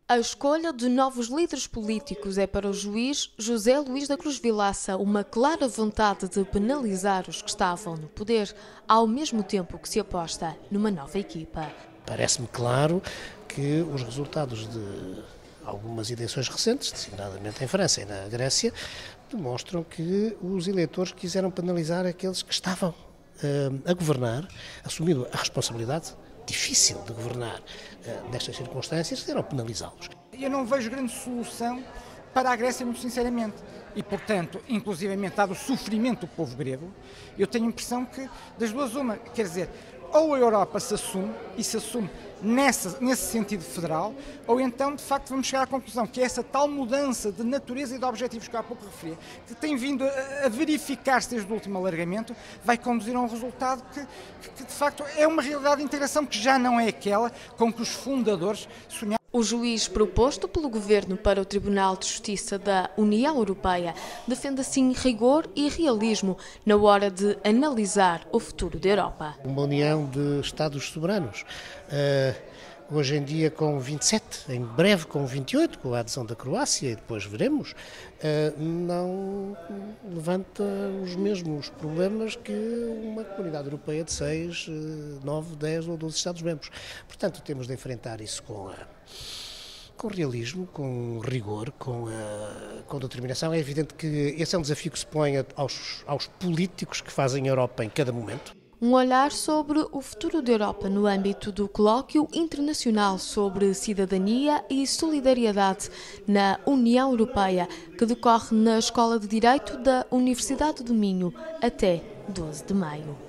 A escolha de novos líderes políticos é para o juiz José Luís da Cruz Vilaça uma clara vontade de penalizar os que estavam no poder, ao mesmo tempo que se aposta numa nova equipa. Parece-me claro que os resultados de algumas eleições recentes, designadamente em França e na Grécia, demonstram que os eleitores quiseram penalizar aqueles que estavam a governar, assumindo a responsabilidade difícil de governar nestas circunstâncias, quiseram penalizá-los. Eu não vejo grande solução para a Grécia, muito sinceramente. E, portanto, inclusivamente, dado o sofrimento do povo grego, eu tenho a impressão que, das duas uma, quer dizer, ou a Europa se assume, e se assume nesse sentido federal, ou então, de facto, vamos chegar à conclusão que essa tal mudança de natureza e de objetivos que há pouco referi, que tem vindo a verificar-se desde o último alargamento, vai conduzir a um resultado que, de facto, é uma realidade de integração que já não é aquela com que os fundadores sonharam. O juiz proposto pelo Governo para o Tribunal de Justiça da União Europeia defende assim rigor e realismo na hora de analisar o futuro da Europa. Uma união de Estados soberanos, hoje em dia com 27, em breve com 28, com a adesão da Croácia, e depois veremos, não levanta os mesmos problemas que uma comunidade europeia de 6, 9, 10 ou 12 Estados-membros. Portanto, temos de enfrentar isso com realismo, com rigor, com determinação. É evidente que esse é um desafio que se põe aos políticos que fazem a Europa em cada momento. Um olhar sobre o futuro da Europa no âmbito do Colóquio Internacional sobre Cidadania e Solidariedade na União Europeia, que decorre na Escola de Direito da Universidade do Minho até 12 de maio.